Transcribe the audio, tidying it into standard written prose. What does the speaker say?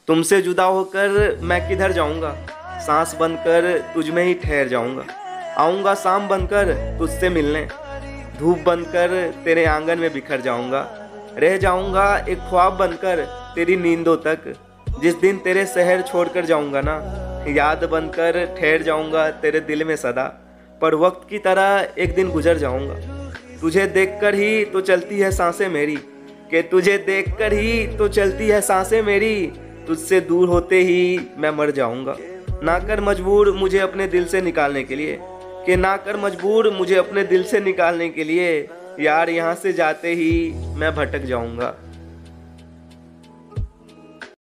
तुमसे जुदा होकर मैं किधर जाऊंगा, सांस बनकर तुझ में ही ठहर जाऊंगा। आऊंगा शाम बनकर तुझसे मिलने, धूप बनकर तेरे आंगन में बिखर जाऊंगा। रह जाऊंगा एक ख्वाब बनकर तेरी नींदों तक। जिस दिन तेरे शहर छोड़कर जाऊंगा ना, याद बनकर ठहर जाऊंगा तेरे दिल में सदा। पर वक्त की तरह एक दिन गुजर जाऊंगा। तुझे देखकर ही तो चलती है सांसें मेरी, कि तुझे देखकर ही तो चलती है सांसें मेरी। तुझसे दूर होते ही मैं मर जाऊंगा। ना कर मजबूर मुझे अपने दिल से निकालने के लिए, कि ना कर मजबूर मुझे अपने दिल से निकालने के लिए। यार यहाँ से जाते ही मैं भटक जाऊंगा।